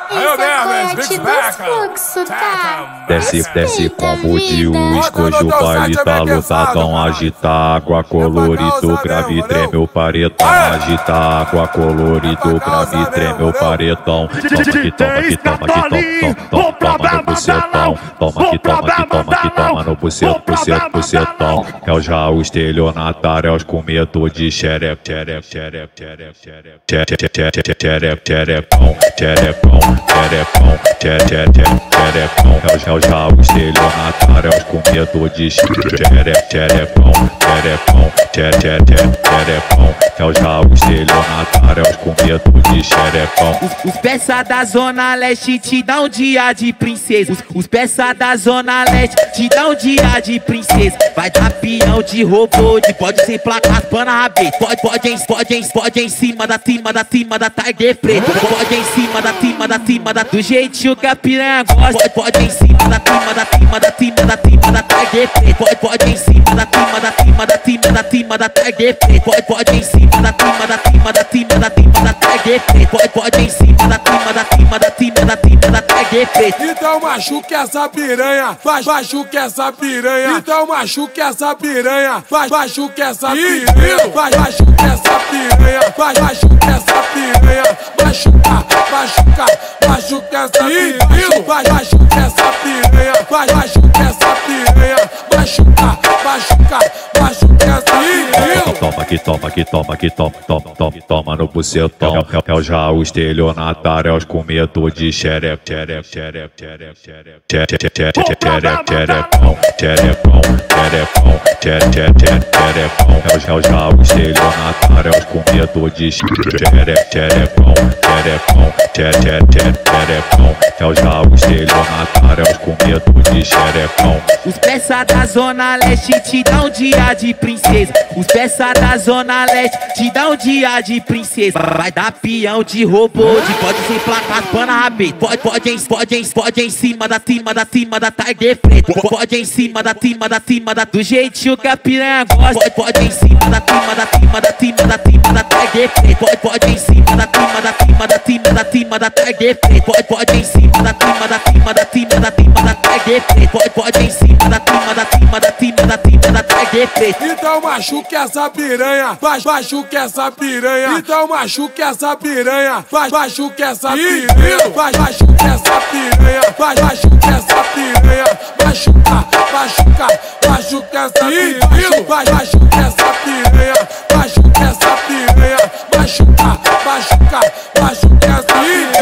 Desce como de uísque, hoje o baile tá lotadão. Agita água colorido, grave treme o paredão. Agita água colorido, grave treme o paredão. Toma que toma no bucetão. Toma que toma no bucetão. É o Jaú estelionatário, é os comedor de xereco, é o Jaú estelionatário, é os comedor de xerecão. É o Jaú estelionatário, é os comedor de xerecão. Os peça da Zona Leste te dá um dia de princesa. Os peça da Zona Leste te dá um dia de princesa. Vai dar peão de robô, de pode sem placas, pana rabê. Pode em cima da Tiger Preto. Pode em cima da do jeitinho que a piranha gosta. Pode em cima da Tiger Preto. Pode em cima da Tiger Preto. Pode em cima da Tiger Preto. Pode em cima da Tiger Preto. Então machuque essa piranha, machuque essa piranha. Então machuque essa piranha, machuque essa piranha. Machuque essa piranha, machuque essa piranha. Machuca essa piranha. Machuque essa piranha, machuque essa piranha. Machuca essa piranha. Toma no bucetão. É o Jaú estelionatário, é os comedor de xereco. É o Jaú estelionatário, é os comedor de xerecão. É o Jaú estelionatário, é os comedor de xerecão. Os peça da Zona Leste te dá um dia de princesa. Os peça da Zona Leste te dá um dia de princesa. Vai dar peão de robô, de pode sem placas, pana rabê. Pode em cima da Tiger Preto. Pode em cima da do jeitinho que a piranha gosta. Pode em cima da Tiger Preto. Pode em cima da Tiger Preto. Pode em cima da Tiger Preto. Pode em cima da Tiger Preto. Então machuque essa piranha, machuque essa piranha. Então machuque essa piranha, machuque essa piranha. Machuque essa piranha, machuque essa piranha. Machuca essa piranha. Machuque essa piranha, machuque essa piranha. Machuca essa piranha.